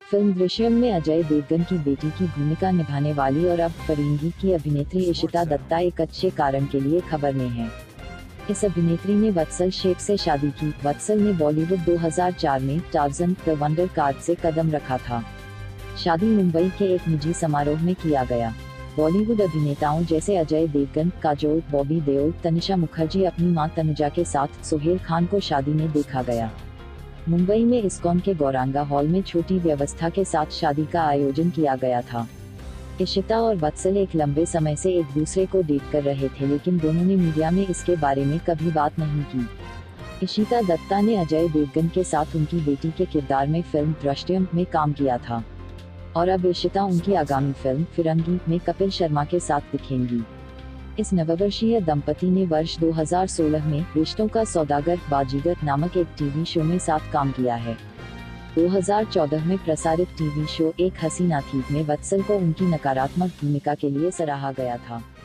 Film Drishyam में अजय देवगन की बेटी की भूमिका निभाने वाली और अब फरिंगी की अभिनेत्री इशिता दत्ता एक अच्छे कारण के लिए खबर में है। इस अभिनेत्री ने वत्सल शेख से शादी की। वत्सल ने बॉलीवुड 2004 में टार्ज़न द वंडर कार्ड से कदम रखा था। शादी मुंबई के एक निजी समारोह में किया गया। बॉलीवुड अभिनेताओं जैसे अजय देवगन, काजोल, बॉबी देओल, तनिषा मुखर्जी अपनी मां तनुजा के साथ सोहेल खान को शादी में देखा गया। मुंबई में इस्कॉन के गौरांगा हॉल में छोटी व्यवस्था के साथ शादी का आयोजन किया गया था। इशिता और वत्सल एक लंबे समय से एक दूसरे को डेट कर रहे थे, लेकिन दोनों ने मीडिया में इसके बारे में कभी बात नहीं की। इशिता दत्ता ने अजय देवगन के साथ उनकी बेटी के किरदार में फिल्म दृश्यम में काम किया था और अब इशिता उनकी आगामी फिल्म फिरंगी में कपिल शर्मा के साथ दिखेंगी। इस नववर्षीय दंपति ने वर्ष 2016 में रिश्तों का सौदागर बाजीगर नामक एक टीवी शो में साथ काम किया है। 2014 में प्रसारित टीवी शो एक हसीना थी में वत्सल को उनकी नकारात्मक भूमिका के लिए सराहा गया था।